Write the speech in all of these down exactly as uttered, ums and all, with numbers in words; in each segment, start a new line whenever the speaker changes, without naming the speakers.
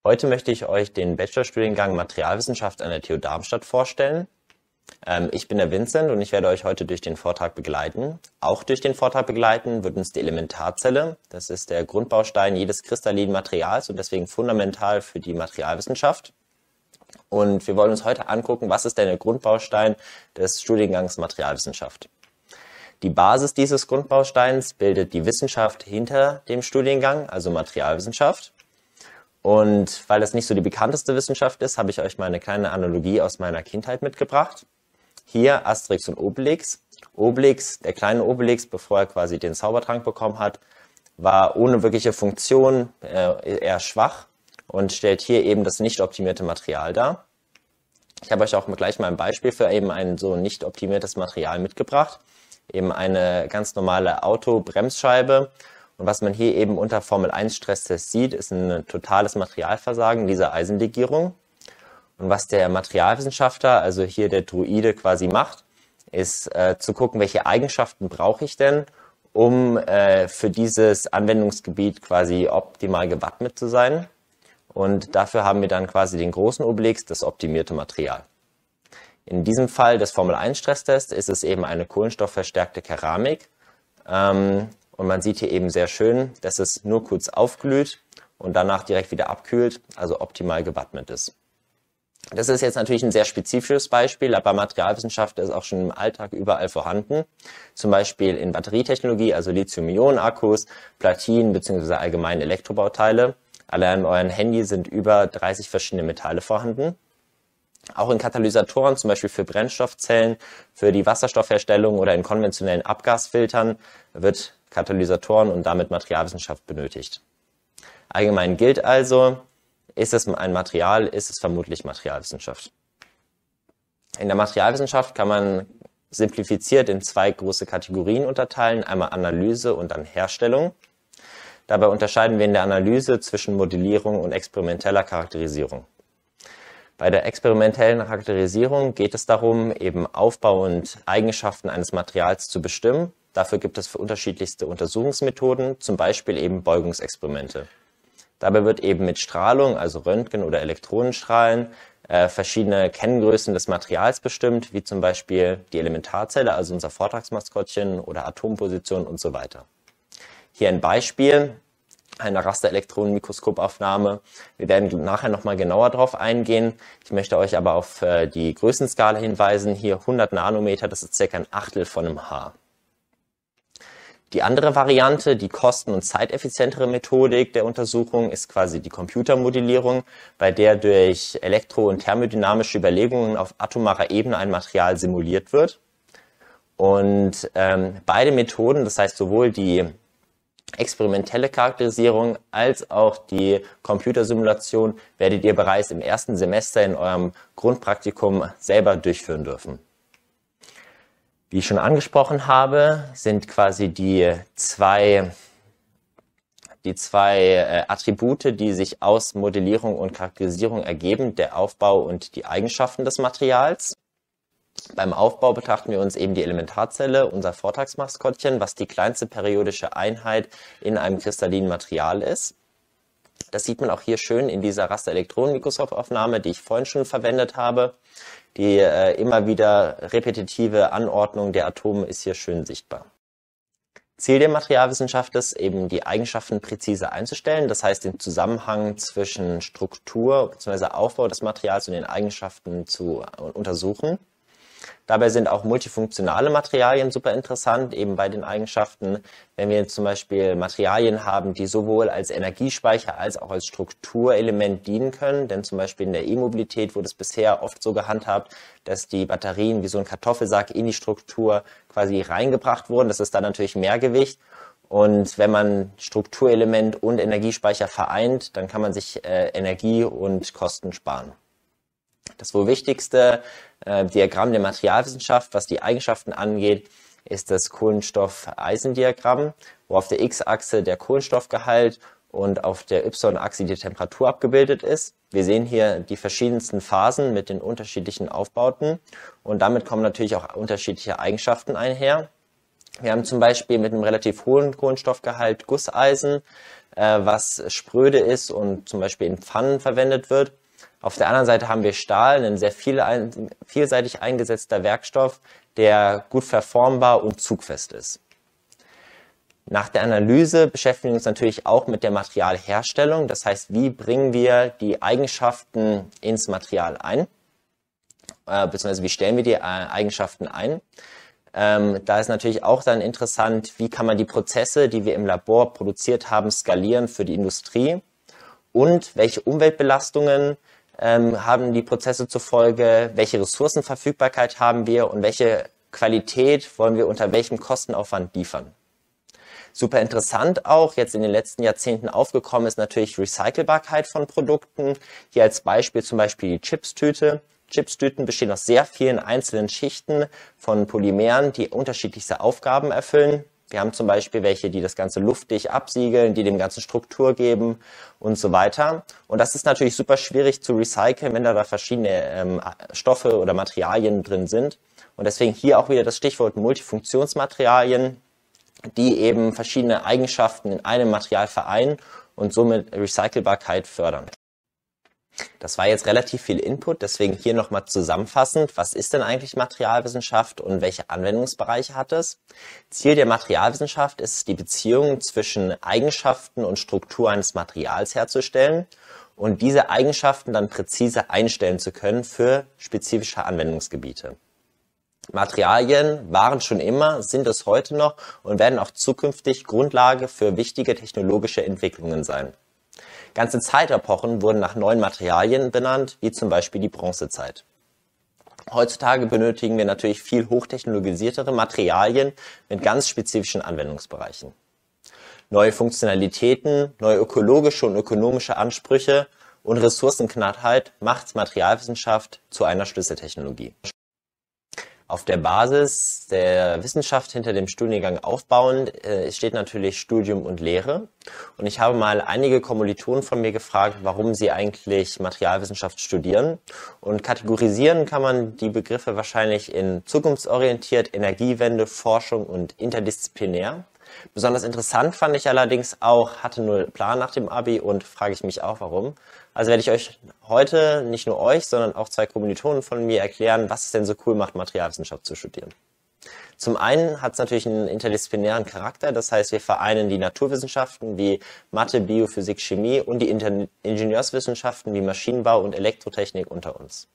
Heute möchte ich euch den Bachelorstudiengang Materialwissenschaft an der T U Darmstadt vorstellen. Ähm, ich bin der Vincent und ich werde euch heute durch den Vortrag begleiten. Auch durch den Vortrag begleiten wird uns die Elementarzelle. Das ist der Grundbaustein jedes kristallinen Materials und deswegen fundamental für die Materialwissenschaft. Und wir wollen uns heute angucken, was ist denn der Grundbaustein des Studiengangs Materialwissenschaft. Die Basis dieses Grundbausteins bildet die Wissenschaft hinter dem Studiengang, also Materialwissenschaft. Und weil das nicht so die bekannteste Wissenschaft ist, habe ich euch mal eine kleine Analogie aus meiner Kindheit mitgebracht. Hier Asterix und Obelix. Obelix, der kleine Obelix, bevor er quasi den Zaubertrank bekommen hat, war ohne wirkliche Funktion äh, eher schwach und stellt hier eben das nicht optimierte Material dar. Ich habe euch auch gleich mal ein Beispiel für eben ein so nicht optimiertes Material mitgebracht. Eben eine ganz normale Autobremsscheibe. Und was man hier eben unter Formel eins Stresstest sieht, ist ein totales Materialversagen dieser Eisenlegierung. Und was der Materialwissenschaftler, also hier der Druide quasi macht, ist äh, zu gucken, welche Eigenschaften brauche ich denn, um äh, für dieses Anwendungsgebiet quasi optimal gewappnet zu sein. Und dafür haben wir dann quasi den großen Obelix, das optimierte Material. In diesem Fall des Formel eins Stresstests ist es eben eine kohlenstoffverstärkte Keramik. Ähm, Und man sieht hier eben sehr schön, dass es nur kurz aufglüht und danach direkt wieder abkühlt, also optimal gewappnet ist. Das ist jetzt natürlich ein sehr spezifisches Beispiel, aber Materialwissenschaft ist auch schon im Alltag überall vorhanden. Zum Beispiel in Batterietechnologie, also Lithium-Ionen-Akkus, Platinen bzw. allgemein Elektrobauteile. Allein in euren Handy sind über dreißig verschiedene Metalle vorhanden. Auch in Katalysatoren, zum Beispiel für Brennstoffzellen, für die Wasserstoffherstellung oder in konventionellen Abgasfiltern wird Katalysatoren und damit Materialwissenschaft benötigt. Allgemein gilt also, ist es ein Material, ist es vermutlich Materialwissenschaft. In der Materialwissenschaft kann man simplifiziert in zwei große Kategorien unterteilen, einmal Analyse und dann Herstellung. Dabei unterscheiden wir in der Analyse zwischen Modellierung und experimenteller Charakterisierung. Bei der experimentellen Charakterisierung geht es darum, eben Aufbau und Eigenschaften eines Materials zu bestimmen. Dafür gibt es für unterschiedlichste Untersuchungsmethoden, zum Beispiel eben Beugungsexperimente. Dabei wird eben mit Strahlung, also Röntgen- oder Elektronenstrahlen, äh, verschiedene Kenngrößen des Materials bestimmt, wie zum Beispiel die Elementarzelle, also unser Vortragsmaskottchen, oder Atomposition und so weiter. Hier ein Beispiel einer Rasterelektronenmikroskopaufnahme. Wir werden nachher nochmal genauer darauf eingehen. Ich möchte euch aber auf äh, die Größenskala hinweisen. Hier hundert Nanometer, das ist circa ein Achtel von einem Haar. Die andere Variante, die kosten- und zeiteffizientere Methodik der Untersuchung, ist quasi die Computermodellierung, bei der durch elektro- und thermodynamische Überlegungen auf atomarer Ebene ein Material simuliert wird. Und ähm, beide Methoden, das heißt sowohl die experimentelle Charakterisierung als auch die Computersimulation, werdet ihr bereits im ersten Semester in eurem Grundpraktikum selber durchführen dürfen. Wie ich schon angesprochen habe, sind quasi die zwei, die zwei äh, Attribute, die sich aus Modellierung und Charakterisierung ergeben, der Aufbau und die Eigenschaften des Materials. Beim Aufbau betrachten wir uns eben die Elementarzelle, unser Vortragsmaskottchen, was die kleinste periodische Einheit in einem kristallinen Material ist. Das sieht man auch hier schön in dieser Rasterelektronenmikroskopaufnahme, die ich vorhin schon verwendet habe. Die äh, immer wieder repetitive Anordnung der Atome ist hier schön sichtbar. Ziel der Materialwissenschaft ist eben, die Eigenschaften präzise einzustellen, das heißt den Zusammenhang zwischen Struktur bzw. Aufbau des Materials und den Eigenschaften zu äh, untersuchen. Dabei sind auch multifunktionale Materialien super interessant, eben bei den Eigenschaften. Wenn wir zum Beispiel Materialien haben, die sowohl als Energiespeicher als auch als Strukturelement dienen können, denn zum Beispiel in der E-Mobilität wurde es bisher oft so gehandhabt, dass die Batterien wie so ein Kartoffelsack in die Struktur quasi reingebracht wurden. Das ist dann natürlich Mehrgewicht. Und wenn man Strukturelement und Energiespeicher vereint, dann kann man sich äh, Energie und Kosten sparen. Das wohl wichtigste äh, Diagramm der Materialwissenschaft, was die Eigenschaften angeht, ist das Kohlenstoff-Eisen-Diagramm, wo auf der X-Achse der Kohlenstoffgehalt und auf der Y-Achse die Temperatur abgebildet ist. Wir sehen hier die verschiedensten Phasen mit den unterschiedlichen Aufbauten und damit kommen natürlich auch unterschiedliche Eigenschaften einher. Wir haben zum Beispiel mit einem relativ hohen Kohlenstoffgehalt Gusseisen, äh, was spröde ist und zum Beispiel in Pfannen verwendet wird. Auf der anderen Seite haben wir Stahl, ein sehr viel ein, vielseitig eingesetzter Werkstoff, der gut verformbar und zugfest ist. Nach der Analyse beschäftigen wir uns natürlich auch mit der Materialherstellung. Das heißt, wie bringen wir die Eigenschaften ins Material ein, äh, beziehungsweise wie stellen wir die äh, Eigenschaften ein. Ähm, da ist natürlich auch dann interessant, wie kann man die Prozesse, die wir im Labor produziert haben, skalieren für die Industrie und welche Umweltbelastungen ähm, haben die Prozesse zur Folge, welche Ressourcenverfügbarkeit haben wir und welche Qualität wollen wir unter welchem Kostenaufwand liefern. Super interessant auch, jetzt in den letzten Jahrzehnten aufgekommen ist natürlich Recycelbarkeit von Produkten. Hier als Beispiel zum Beispiel die Chipstüte. Chipstüten bestehen aus sehr vielen einzelnen Schichten von Polymeren, die unterschiedlichste Aufgaben erfüllen. Wir haben zum Beispiel welche, die das Ganze luftdicht absiegeln, die dem Ganzen Struktur geben und so weiter. Und das ist natürlich super schwierig zu recyceln, wenn da, da verschiedene ähm, Stoffe oder Materialien drin sind. Und deswegen hier auch wieder das Stichwort Multifunktionsmaterialien, die eben verschiedene Eigenschaften in einem Material vereinen und somit Recycelbarkeit fördern. Das war jetzt relativ viel Input, deswegen hier nochmal zusammenfassend, was ist denn eigentlich Materialwissenschaft und welche Anwendungsbereiche hat es? Ziel der Materialwissenschaft ist es, die Beziehung zwischen Eigenschaften und Struktur eines Materials herzustellen und diese Eigenschaften dann präzise einstellen zu können für spezifische Anwendungsgebiete. Materialien waren schon immer, sind es heute noch und werden auch zukünftig Grundlage für wichtige technologische Entwicklungen sein. Ganze Zeitepochen wurden nach neuen Materialien benannt, wie zum Beispiel die Bronzezeit. Heutzutage benötigen wir natürlich viel hochtechnologisiertere Materialien mit ganz spezifischen Anwendungsbereichen. Neue Funktionalitäten, neue ökologische und ökonomische Ansprüche und Ressourcenknappheit macht Materialwissenschaft zu einer Schlüsseltechnologie. Auf der Basis der Wissenschaft hinter dem Studiengang aufbauend äh, steht natürlich Studium und Lehre. Und ich habe mal einige Kommilitonen von mir gefragt, warum sie eigentlich Materialwissenschaft studieren. Und kategorisieren kann man die Begriffe wahrscheinlich in zukunftsorientiert, Energiewende, Forschung und interdisziplinär. Besonders interessant fand ich allerdings auch, hatte nur Plan nach dem Abi und frage ich mich auch, warum. Also werde ich euch heute, nicht nur euch, sondern auch zwei Kommilitonen von mir erklären, was es denn so cool macht, Materialwissenschaft zu studieren. Zum einen hat es natürlich einen interdisziplinären Charakter, das heißt, wir vereinen die Naturwissenschaften wie Mathe, Biophysik, Chemie und die Inter- Ingenieurswissenschaften wie Maschinenbau und Elektrotechnik unter uns.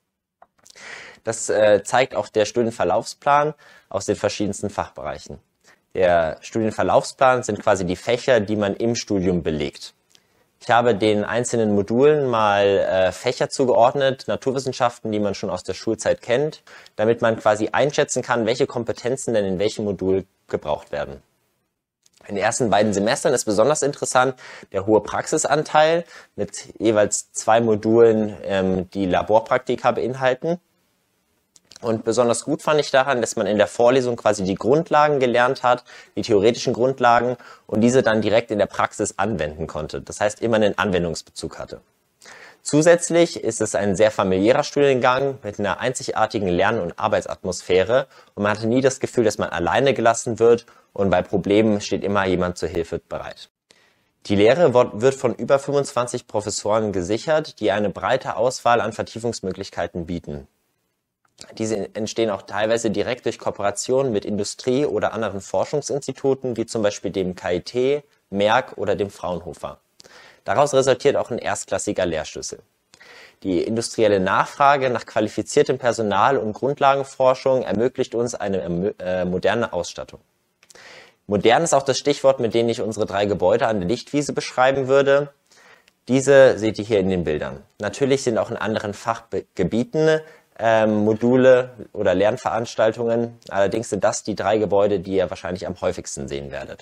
Das äh, zeigt auch der Studienverlaufsplan aus den verschiedensten Fachbereichen. Der Studienverlaufsplan sind quasi die Fächer, die man im Studium belegt. Ich habe den einzelnen Modulen mal äh, Fächer zugeordnet, Naturwissenschaften, die man schon aus der Schulzeit kennt, damit man quasi einschätzen kann, welche Kompetenzen denn in welchem Modul gebraucht werden. In den ersten beiden Semestern ist besonders interessant der hohe Praxisanteil mit jeweils zwei Modulen, ähm, die Laborpraktika beinhalten. Und besonders gut fand ich daran, dass man in der Vorlesung quasi die Grundlagen gelernt hat, die theoretischen Grundlagen und diese dann direkt in der Praxis anwenden konnte. Das heißt, immer einen Anwendungsbezug hatte. Zusätzlich ist es ein sehr familiärer Studiengang mit einer einzigartigen Lern- und Arbeitsatmosphäre und man hatte nie das Gefühl, dass man alleine gelassen wird und bei Problemen steht immer jemand zur Hilfe bereit. Die Lehre wird von über fünfundzwanzig Professoren gesichert, die eine breite Auswahl an Vertiefungsmöglichkeiten bieten. Diese entstehen auch teilweise direkt durch Kooperationen mit Industrie- oder anderen Forschungsinstituten, wie zum Beispiel dem K I T, Merck oder dem Fraunhofer. Daraus resultiert auch ein erstklassiger Lehrschlüssel. Die industrielle Nachfrage nach qualifiziertem Personal und Grundlagenforschung ermöglicht uns eine äh, moderne Ausstattung. Modern ist auch das Stichwort, mit dem ich unsere drei Gebäude an der Lichtwiese beschreiben würde. Diese seht ihr hier in den Bildern. Natürlich sind auch in anderen Fachgebieten Ähm, Module oder Lernveranstaltungen. Allerdings sind das die drei Gebäude, die ihr wahrscheinlich am häufigsten sehen werdet.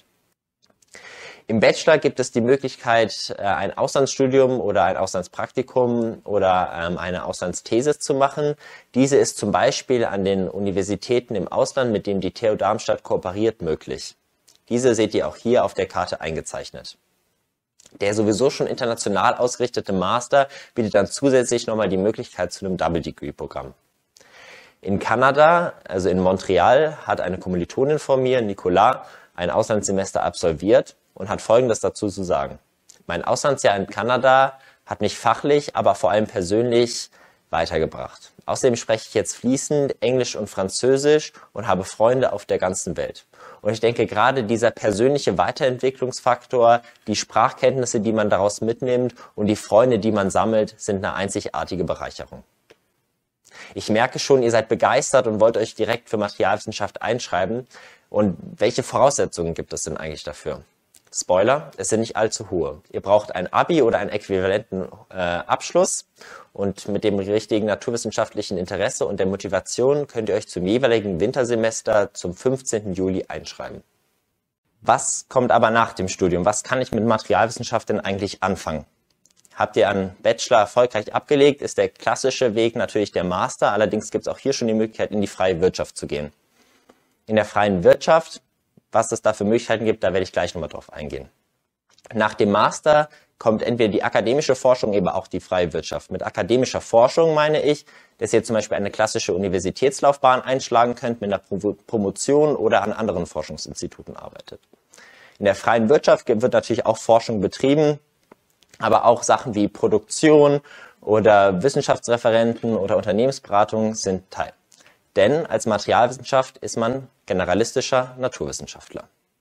Im Bachelor gibt es die Möglichkeit, ein Auslandsstudium oder ein Auslandspraktikum oder ähm, eine Auslandsthesis zu machen. Diese ist zum Beispiel an den Universitäten im Ausland, mit denen die T U Darmstadt kooperiert, möglich. Diese seht ihr auch hier auf der Karte eingezeichnet. Der sowieso schon international ausgerichtete Master bietet dann zusätzlich nochmal die Möglichkeit zu einem Double-Degree-Programm. In Kanada, also in Montreal, hat eine Kommilitonin von mir, Nicolas, ein Auslandssemester absolviert und hat Folgendes dazu zu sagen. Mein Auslandsjahr in Kanada hat mich fachlich, aber vor allem persönlich weitergebracht. Außerdem spreche ich jetzt fließend Englisch und Französisch und habe Freunde auf der ganzen Welt. Und ich denke, gerade dieser persönliche Weiterentwicklungsfaktor, die Sprachkenntnisse, die man daraus mitnimmt und die Freunde, die man sammelt, sind eine einzigartige Bereicherung. Ich merke schon, ihr seid begeistert und wollt euch direkt für Materialwissenschaft einschreiben. Und welche Voraussetzungen gibt es denn eigentlich dafür? Spoiler, es sind nicht allzu hohe. Ihr braucht ein Abi oder einen äquivalenten äh, Abschluss und mit dem richtigen naturwissenschaftlichen Interesse und der Motivation könnt ihr euch zum jeweiligen Wintersemester zum fünfzehnten Juli einschreiben. Was kommt aber nach dem Studium? Was kann ich mit Materialwissenschaft denn eigentlich anfangen? Habt ihr einen Bachelor erfolgreich abgelegt, ist der klassische Weg natürlich der Master, allerdings gibt es auch hier schon die Möglichkeit, in die freie Wirtschaft zu gehen. In der freien Wirtschaft, was es da für Möglichkeiten gibt, da werde ich gleich nochmal drauf eingehen. Nach dem Master kommt entweder die akademische Forschung, eben auch die freie Wirtschaft. Mit akademischer Forschung meine ich, dass ihr zum Beispiel eine klassische Universitätslaufbahn einschlagen könnt, mit einer Promotion oder an anderen Forschungsinstituten arbeitet. In der freien Wirtschaft wird natürlich auch Forschung betrieben, aber auch Sachen wie Produktion oder Wissenschaftsreferenten oder Unternehmensberatung sind Teil. Denn als Materialwissenschaft ist man generalistischer Naturwissenschaftler.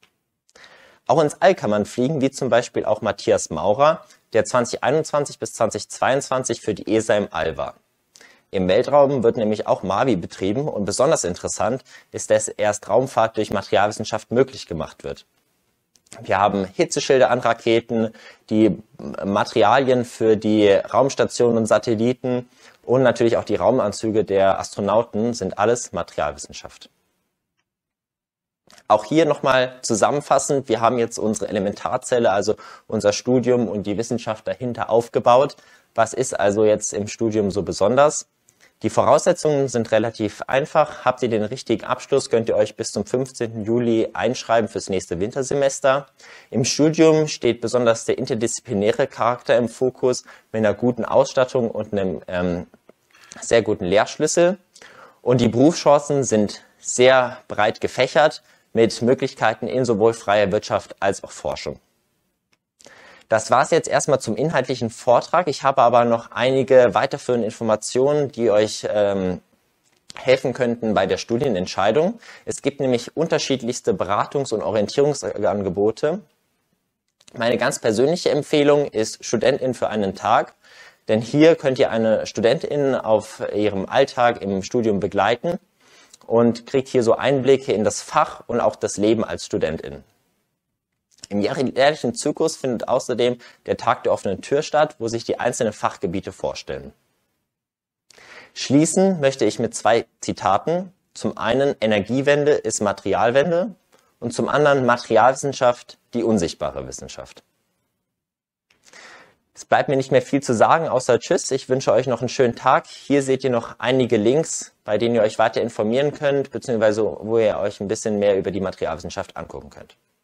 Auch ins All kann man fliegen, wie zum Beispiel auch Matthias Maurer, der zweitausendeinundzwanzig bis zweitausendzweiundzwanzig für die E S A im All war. Im Weltraum wird nämlich auch MAVI betrieben und besonders interessant ist, dass erst Raumfahrt durch Materialwissenschaft möglich gemacht wird. Wir haben Hitzeschilder an Raketen, die Materialien für die Raumstationen und Satelliten und natürlich auch die Raumanzüge der Astronauten sind alles Materialwissenschaft. Auch hier nochmal zusammenfassend, wir haben jetzt unsere Elementarzelle, also unser Studium und die Wissenschaft dahinter aufgebaut. Was ist also jetzt im Studium so besonders? Die Voraussetzungen sind relativ einfach. Habt ihr den richtigen Abschluss, könnt ihr euch bis zum fünfzehnten Juli einschreiben fürs nächste Wintersemester. Im Studium steht besonders der interdisziplinäre Charakter im Fokus mit einer guten Ausstattung und einem ähm, sehr guten Lehrschlüssel. Und die Berufschancen sind sehr breit gefächert mit Möglichkeiten in sowohl freier Wirtschaft als auch Forschung. Das war es jetzt erstmal zum inhaltlichen Vortrag. Ich habe aber noch einige weiterführende Informationen, die euch ähm, helfen könnten bei der Studienentscheidung. Es gibt nämlich unterschiedlichste Beratungs- und Orientierungsangebote. Meine ganz persönliche Empfehlung ist Studentin für einen Tag, denn hier könnt ihr eine Studentin auf ihrem Alltag im Studium begleiten und kriegt hier so Einblicke in das Fach und auch das Leben als Studentin. Im jährlichen Zyklus findet außerdem der Tag der offenen Tür statt, wo sich die einzelnen Fachgebiete vorstellen. Schließen möchte ich mit zwei Zitaten. Zum einen, Energiewende ist Materialwende und zum anderen, Materialwissenschaft, die unsichtbare Wissenschaft. Es bleibt mir nicht mehr viel zu sagen, außer Tschüss. Ich wünsche euch noch einen schönen Tag. Hier seht ihr noch einige Links, bei denen ihr euch weiter informieren könnt, beziehungsweise wo ihr euch ein bisschen mehr über die Materialwissenschaft angucken könnt.